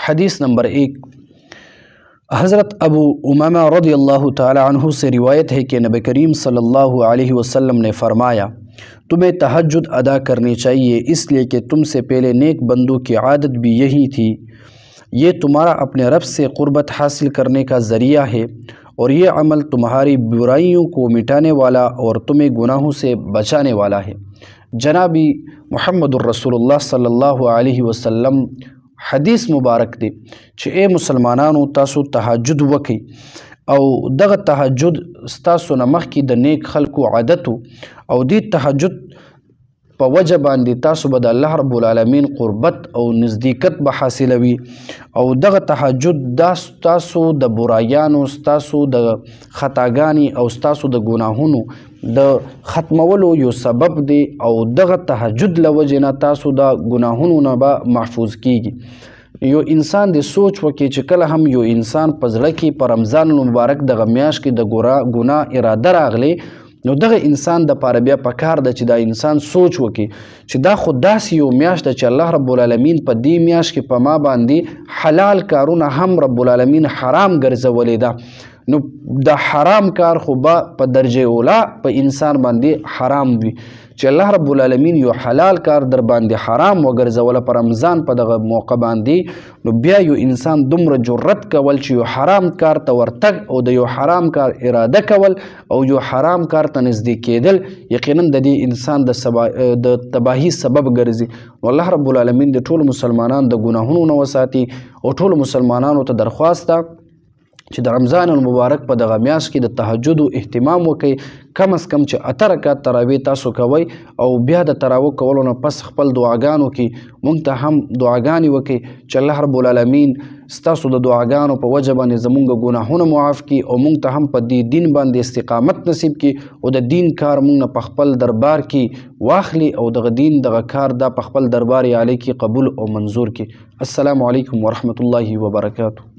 حدیث نمبر 1 حضرت ابو امامہ رضی اللہ تعالی عنہ سے روایت ہے کہ نبی کریم صلی اللہ علیہ وسلم نے فرمایا تمہیں تہجد ادا کرنی چاہیے اس لیے کہ تم سے پہلے نیک بندوں کی عادت بھی یہی تھی۔ یہ تمہارا اپنے رب سے قربت حاصل کرنے کا ذریعہ ہے اور یہ عمل تمہاری برائیوں کو مٹانے والا اور تمہیں گناہوں سے بچانے والا ہے۔ جنابی محمد الرسول اللہ صلی اللہ علیہ وسلم حدیث مبارک دی چې اے مسلمانانو تاسو تهجد وکئ او دغه تهجد ستاسو نه مخکې د نیک خلکو عادت او دې تهجد په وجه باندې تاسو به د الله رب العالمین قربت او نزدېکت به حاصلوي او دغه تهجد دا ستاسو د برایانو ستاسو د خطاګانې او ستاسو د ګناهونو د ختمولو یو سبب دی او دغه تهجد له وجې نه تاسو د ګناهونو نه به محفوظ کیږي۔ یو انسان د سوچ وکړي چې کله هم یو انسان په زړه کې په رمضان المبارک دغه میاشت کې د ګناه اراده راغلی نو دغه انسان د پاره بیا پکار ده چې دا انسان سوچ وکړي چې دا خو داسې یو میاشت ده چې الله رب العالمین په دې میاشت کې په ما باندې حلال کارونه هم رب العالمین حرام ګرځولې ده نو د حرام کار خو به په درجه اوله په انسان باندې حرام وي چې الله رب العالمین یو حلال کار در باندې حرام وګرځوله په رمضان په دغه موقع باندې نو بیا یو انسان دومره جرأت کول چې یو حرام کار ته ورتګ او د یو حرام کار اراده کول او یو حرام کار ته نږدې کېدل یقینا د دې انسان د تباهي سبب ګرځي نو الله رب العالمین د ټولو مسلمانانو د ګناهونو نه وساتي او ټولو مسلمانانو ته درخواست ده چې د رمضان المبارک په دغه میاشت کې د تهجدو اهتمام وکړئ کم از کم چې 8 رکعات تراویح تاسو کوئ او بیا د تراویح کولو نه پس خپل دعاګانو کې مونږ ته هم دعاګانې وکړئ چې الله رب العالمین ستاسو د دعاګانو په وجه باندې زمونږ ګناهونه معاف کړي او مونږ ته هم په دې دین باندې استقامت نصیب کړي او د دین کار مونږ نه په خپل دربار کې واخلي او دغه دین دغه کار دا په خپل دربار عالی کې قبول او منظور کړي۔ السلام علیکم ورحمۃ اللہ وبرکاتہ۔